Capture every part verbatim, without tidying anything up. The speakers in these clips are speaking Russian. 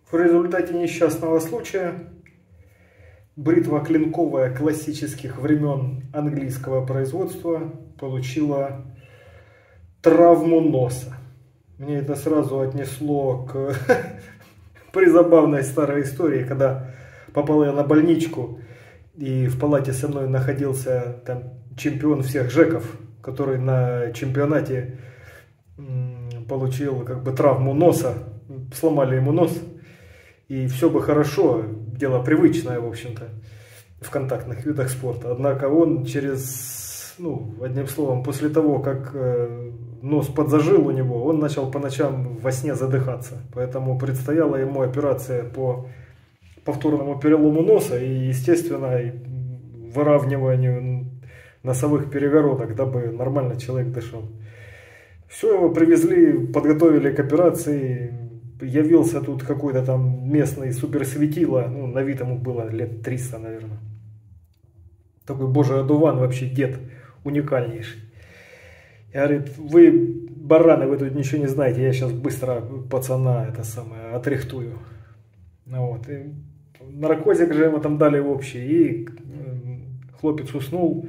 В результате несчастного случая бритва клинковая классических времен английского производства получила травму носа. Мне это сразу отнесло к призабавной старой истории, когда попал я на больничку, и в палате со мной находился там чемпион всех жеков, который на чемпионате получил как бы травму носа, сломали ему нос, и все бы хорошо, дело привычное, в общем-то, в контактных видах спорта. Однако он через, ну, одним словом, после того, как нос подзажил у него, он начал по ночам во сне задыхаться. Поэтому предстояла ему операция по повторному перелому носа и, естественно, выравниванию носовых перегородок, дабы нормально человек дышал. Все, его привезли, подготовили к операции. Явился тут какой-то там местный суперсветило, ну, на вид ему было лет триста, наверное. Такой божий одуван, вообще дед уникальнейший. И говорит: вы, бараны, вы тут ничего не знаете, я сейчас быстро пацана это самое отрихтую. Вот. И наркозик же ему там дали в общий, и хлопец уснул.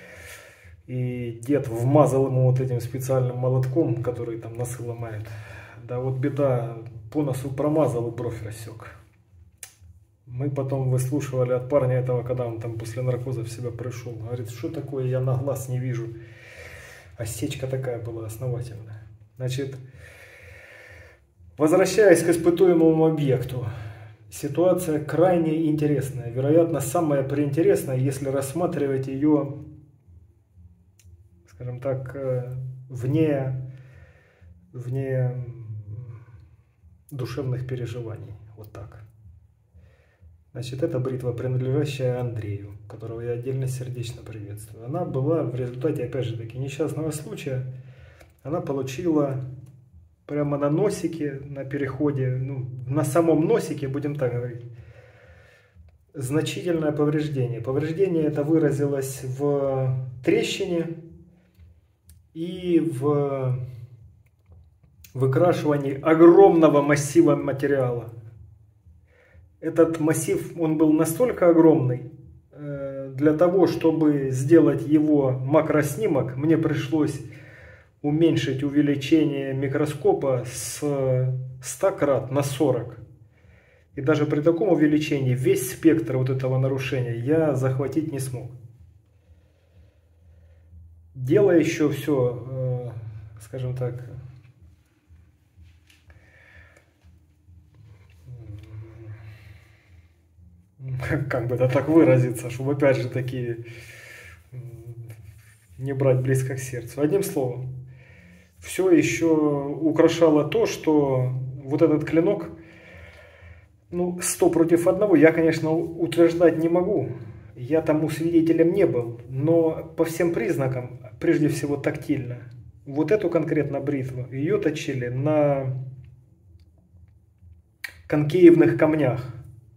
И дед вмазал ему вот этим специальным молотком, который там носы ломает. Да вот беда, по носу промазал и бровь рассек. Мы потом выслушивали от парня этого, когда он там после наркоза в себя пришел. Говорит: что такое, я на глаз не вижу. Осечка такая была основательная. Значит, возвращаясь к испытуемому объекту. Ситуация крайне интересная. Вероятно, самая приинтересная, если рассматривать ее, скажем так, вне, вне душевных переживаний. Вот так. Значит, это бритва, принадлежащая Андрею, которого я отдельно сердечно приветствую. Она была в результате, опять же таки, несчастного случая, она получила прямо на носике, на переходе, ну, на самом носике, будем так говорить, значительное повреждение. Повреждение это выразилось в трещине и в выкрашивании огромного массива материала. Этот массив, он был настолько огромный, для того, чтобы сделать его макроснимок, мне пришлось уменьшить увеличение микроскопа с ста крат на сорок. И даже при таком увеличении весь спектр вот этого нарушения я захватить не смог. Дело еще все, скажем так, как бы это так выразиться, чтобы опять же таки не брать близко к сердцу. Одним словом, все еще украшало то, что вот этот клинок, ну, сто против одного, я, конечно, утверждать не могу. Я тому свидетелем не был, но по всем признакам, прежде всего тактильно, вот эту конкретно бритву, ее точили на конкеевных камнях.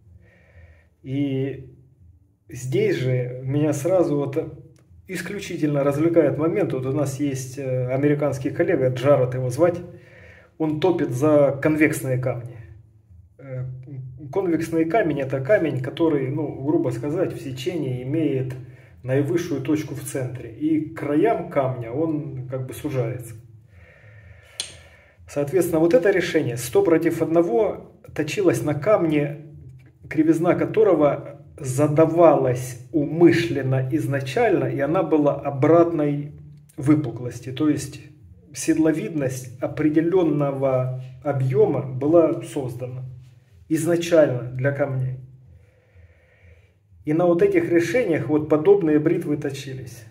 И здесь же меня сразу вот исключительно развлекает момент. Вот у нас есть американский коллега, Джаред его звать, он топит за конвексные камни. Конвексный камень это камень, который, ну, грубо сказать, в сечении имеет наивысшую точку в центре. И к краям камня он как бы сужается. Соответственно, вот это решение сто против одного точилось на камне, кривизна которого задавалась умышленно изначально, и она была обратной выпуклости. То есть седловидность определенного объема была создана изначально для камней. И на вот этих решениях вот подобные бритвы точились.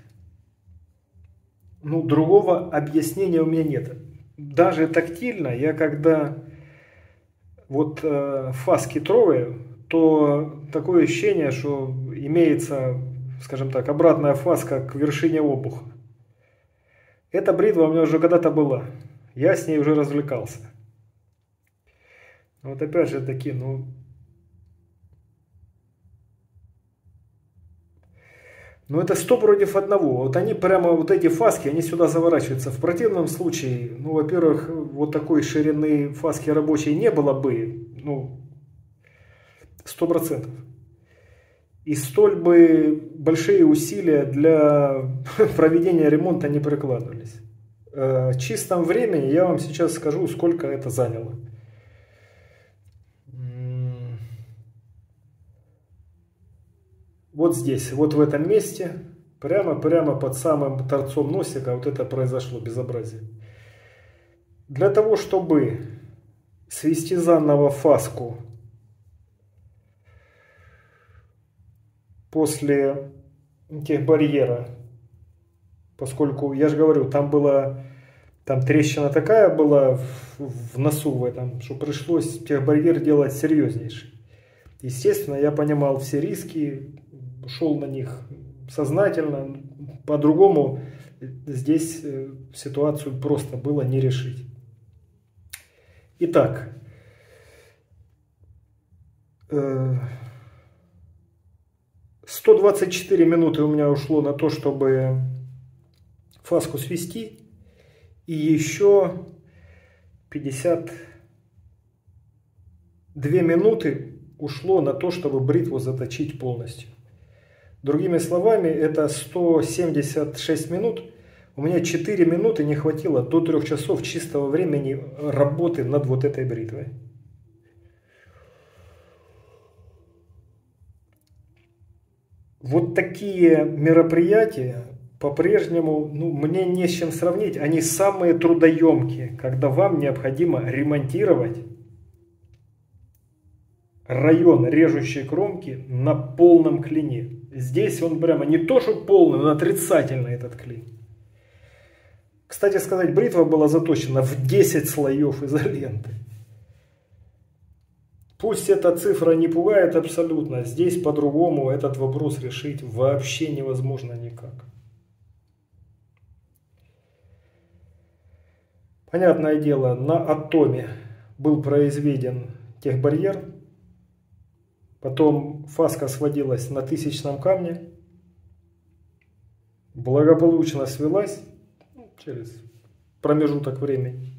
Ну, другого объяснения у меня нет. Даже тактильно, я когда вот э, фаски трогаю, то такое ощущение, что имеется, скажем так, обратная фаска к вершине обуха. Эта бритва у меня уже когда-то была. Я с ней уже развлекался. Вот опять же таки, ну... Ну это сто против одного. Вот они прямо, вот эти фаски, они сюда заворачиваются. В противном случае, ну, во-первых, вот такой ширины фаски рабочей не было бы. Ну, Сто процентов. И столь бы большие усилия для проведения ремонта не прикладывались. В чистом времени я вам сейчас скажу, сколько это заняло. Вот здесь, вот в этом месте, прямо-прямо под самым торцом носика вот это произошло безобразие. Для того, чтобы свести заново фаску после техбарьера, поскольку, я же говорю, там была, там трещина такая была в, в носу в этом, что пришлось техбарьер делать серьезнейший. Естественно, я понимал все риски, шел на них сознательно, по-другому здесь ситуацию просто было не решить. Итак, сто двадцать четыре минуты у меня ушло на то, чтобы фаску свести, и еще пятьдесят две минуты ушло на то, чтобы бритву заточить полностью. Другими словами, это сто семьдесят шесть минут. У меня четыре минуты не хватило до трёх часов чистого времени работы над вот этой бритвой. Вот такие мероприятия по-прежнему, ну, мне не с чем сравнить. Они самые трудоемкие, когда вам необходимо ремонтировать район режущей кромки на полном клине. Здесь он прямо не то что полный, но отрицательный этот клин. Кстати сказать, бритва была заточена в десять слоев изоленты. Пусть эта цифра не пугает абсолютно, здесь по-другому этот вопрос решить вообще невозможно никак. Понятное дело, на атоме был произведен техбарьер. Потом фаска сводилась на тысячном камне. Благополучно свелась через промежуток времени.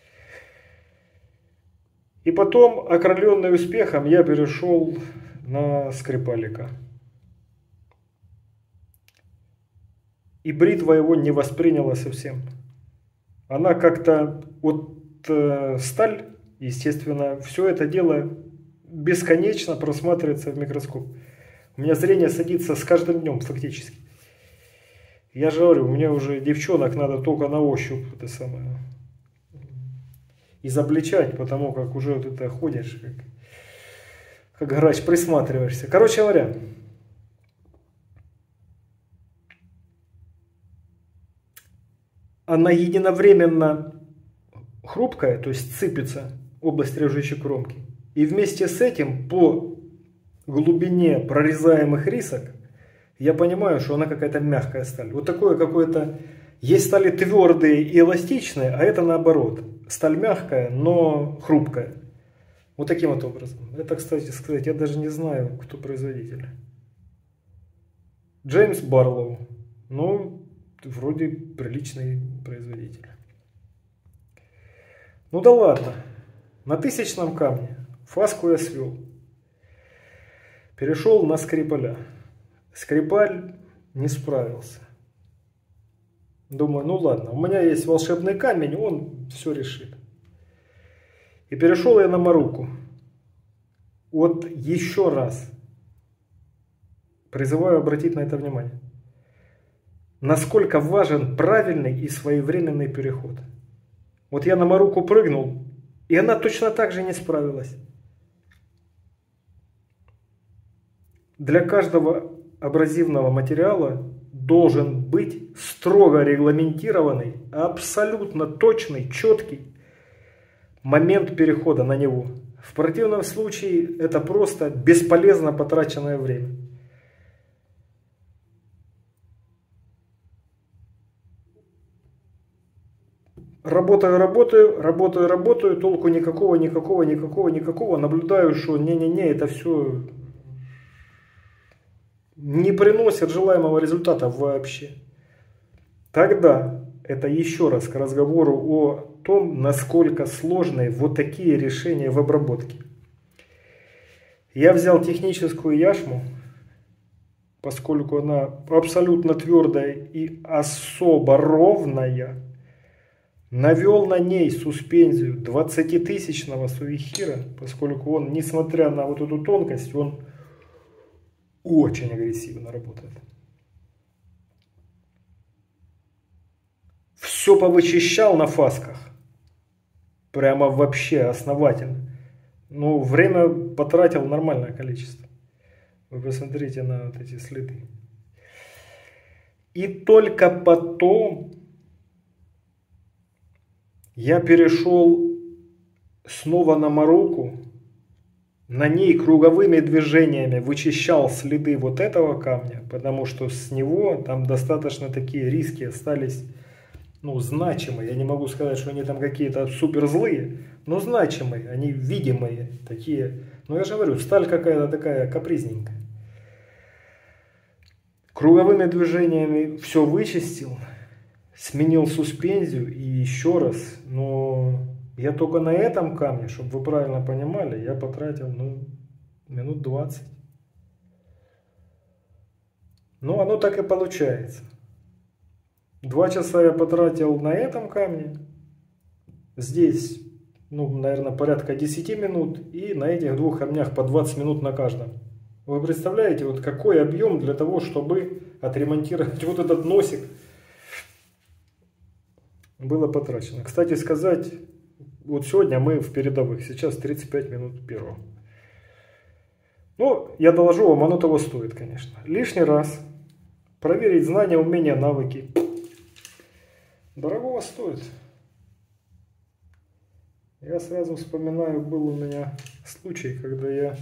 И потом, окрыленный успехом, я перешел на скрипалика. И бритва его не восприняла совсем. Она как-то, вот э, сталь, естественно, все это дело бесконечно просматривается в микроскоп. У меня зрение садится с каждым днем фактически. Я же говорю, у меня уже девчонок надо только на ощупь это самое изобличать, потому как уже вот это ходишь, как, как грач, присматриваешься. Короче говоря, она единовременно хрупкая, то есть сыпется область режущей кромки. И вместе с этим по глубине прорезаемых рисок я понимаю, что она какая-то мягкая сталь. Вот такое какое-то... Есть стали твердые и эластичные, а это наоборот. Сталь мягкая, но хрупкая. Вот таким вот образом. Это, кстати сказать, я даже не знаю, кто производитель. Джеймс Барлоу. Ну, вроде приличный производитель. Ну да ладно. На тысячном камне фаску я свел. Перешел на скрипаля. Скрипаль не справился. Думаю, ну ладно, у меня есть волшебный камень, он все решит. И перешел я на Маруку. Вот еще раз призываю обратить на это внимание. Насколько важен правильный и своевременный переход. Вот я на Маруку прыгнул, и она точно так же не справилась. Для каждого абразивного материала должен быть строго регламентированный, абсолютно точный, четкий момент перехода на него. В противном случае это просто бесполезно потраченное время. Работаю, работаю, работаю, работаю, толку никакого, никакого, никакого, никакого. Наблюдаю, что не-не-не, это все не приносит желаемого результата вообще. Тогда это еще раз к разговору о том, насколько сложны вот такие решения в обработке. Я взял техническую яшму, поскольку она абсолютно твердая и особо ровная. Навел на ней суспензию двадцатитысячного Сувихира, поскольку он, несмотря на вот эту тонкость, он очень агрессивно работает. Все повычищал на фасках. Прямо вообще основательно. Ну, время потратил нормальное количество. Вы посмотрите на вот эти следы. И только потом я перешел снова на мороку. На ней круговыми движениями вычищал следы вот этого камня, потому что с него там достаточно такие риски остались, ну, значимые. Я не могу сказать, что они там какие-то супер злые, но значимые, они видимые такие. Но я же говорю, сталь какая-то такая капризненькая. Круговыми движениями все вычистил, сменил суспензию и еще раз, но я только на этом камне, чтобы вы правильно понимали, я потратил, ну, минут двадцать. Ну, оно так и получается. Два часа я потратил на этом камне, здесь, ну, наверное, порядка десяти минут, и на этих двух камнях по двадцать минут на каждом. Вы представляете, вот какой объем для того, чтобы отремонтировать вот этот носик, было потрачено. Кстати сказать, вот сегодня мы в передовых, сейчас тридцать пять минут первого. Ну, я доложу вам, оно того стоит, конечно. Лишний раз проверить знания, умения, навыки. Дорогого стоит. Я сразу вспоминаю, был у меня случай, когда я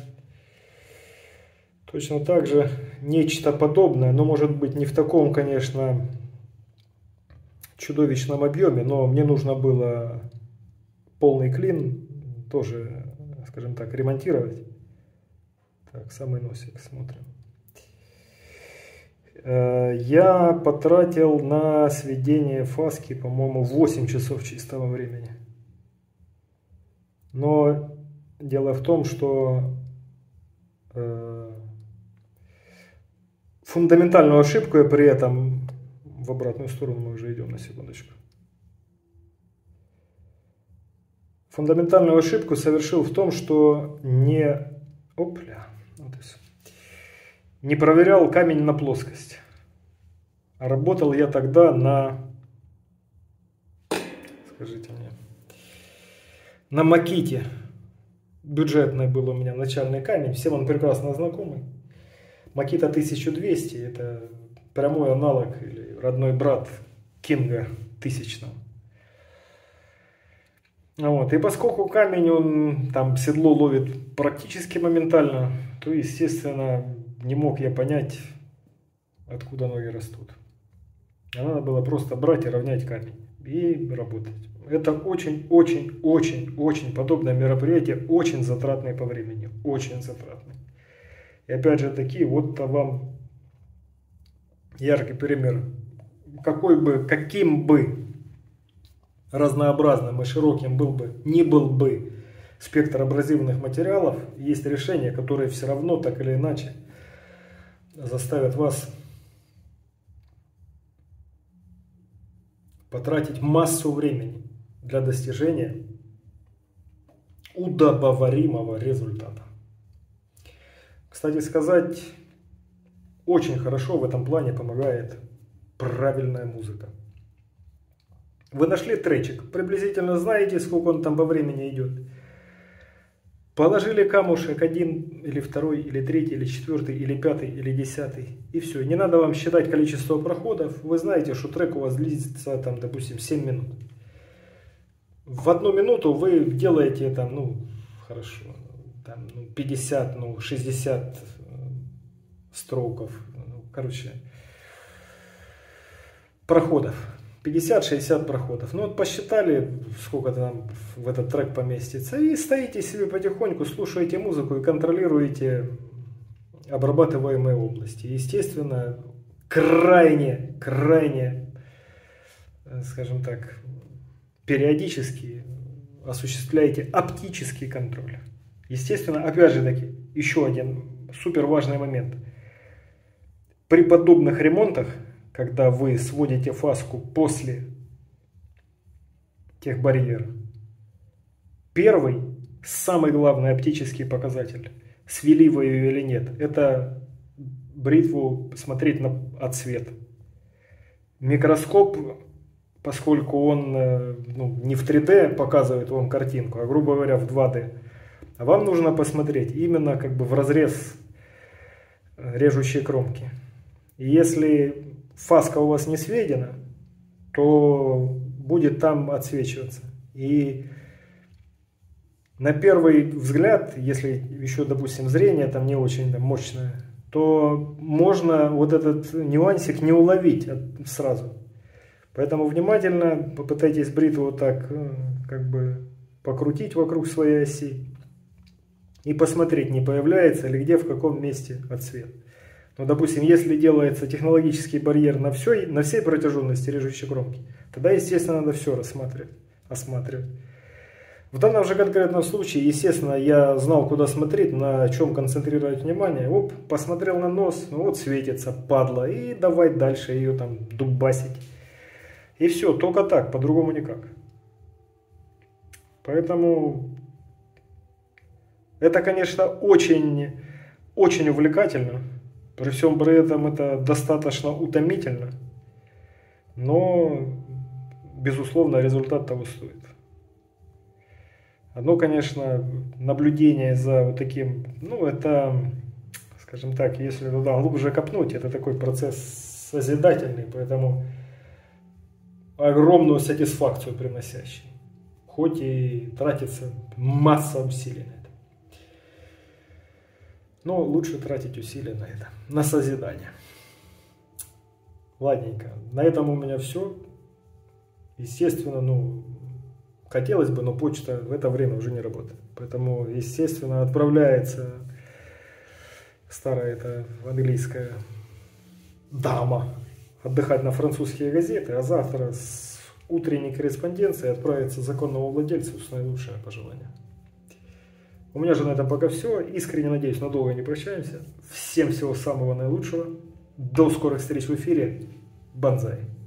точно так же нечто подобное, но может быть не в таком, конечно, чудовищном объеме, но мне нужно было полный клин тоже, скажем так, ремонтировать. Так, самый носик смотрим. Я потратил на сведение фаски, по-моему, восемь часов чистого времени. Но дело в том, что э, фундаментальную ошибку я при этом, в обратную сторону мы уже идем на секундочку. Фундаментальную ошибку совершил в том, что не, опля, вот не проверял камень на плоскость. А работал я тогда на, скажите мне, на Маките. Бюджетный был у меня начальный камень, всем он прекрасно знакомый. Макита тысяча двести, это прямой аналог или родной брат Кинга тысячного. Вот. И поскольку камень, он там седло ловит практически моментально, то, естественно, не мог я понять, откуда ноги растут. А надо было просто брать и равнять камень и работать. Это очень-очень-очень-очень подобное мероприятие, очень затратное по времени, очень затратное. И опять же таки, вот вам яркий пример. Какой бы, каким бы разнообразным и широким был бы, ни был бы спектр абразивных материалов, есть решения, которые все равно так или иначе заставят вас потратить массу времени для достижения удобоваримого результата. Кстати сказать, очень хорошо в этом плане помогает правильная музыка. Вы нашли тречик, приблизительно знаете, сколько он там по времени идет. Положили камушек один, или второй, или третий, или четвертый, или пятый, или десятый. И все. Не надо вам считать количество проходов. Вы знаете, что трек у вас длится, там, допустим, семь минут. В одну минуту вы делаете там, ну, хорошо, там, ну, пятьдесят, ну, шестьдесят строков. Ну, короче, проходов. пятьдесят-шестьдесят проходов. Ну вот посчитали, сколько там в этот трек поместится. И стоите себе потихоньку, слушаете музыку и контролируете обрабатываемые области. Естественно, крайне, крайне, скажем так, периодически осуществляете оптический контроль. Естественно, опять же таки, еще один супер важный момент. При подобных ремонтах, когда вы сводите фаску после техбарьера, первый, самый главный оптический показатель, свели вы ее или нет, это бритву смотреть на отсвет. Микроскоп, поскольку он ну, не в три дэ показывает вам картинку, а, грубо говоря, в два дэ, а вам нужно посмотреть именно как бы в разрез режущей кромки. И если фаска у вас не сведена, то будет там отсвечиваться. И на первый взгляд, если еще, допустим, зрение там не очень там, мощное, то можно вот этот нюансик не уловить сразу. Поэтому внимательно попытайтесь бритву вот так как бы покрутить вокруг своей оси и посмотреть, не появляется ли где, в каком месте отсвет. Но, допустим, если делается технологический барьер на, всей, на всей протяженности режущей кромки, тогда, естественно, надо все рассматривать, осматривать. В данном же конкретном случае, естественно, я знал, куда смотреть, на чем концентрировать внимание. Оп, посмотрел на нос, ну вот светится, падла, и давай дальше ее там дубасить. И все, только так, по-другому никак. Поэтому это, конечно, очень, очень увлекательно. При всем при этом это достаточно утомительно. Но, безусловно, результат того стоит. Одно, конечно, наблюдение за вот таким, ну, это, скажем так, если туда глубже копнуть, это такой процесс созидательный, поэтому огромную сатисфакцию приносящий. Хоть и тратится масса усилий на это. Но лучше тратить усилия на это, на созидание. Ладненько, на этом у меня все. Естественно, ну... хотелось бы, но почта в это время уже не работает. Поэтому, естественно, отправляется старая эта английская дама отдыхать на французские газеты, а завтра с утренней корреспонденцией отправится законному владельцу с наилучшими пожеланиями. У меня же на этом пока все. Искренне надеюсь, надолго не прощаемся. Всем всего самого наилучшего. До скорых встреч в эфире. Банзай.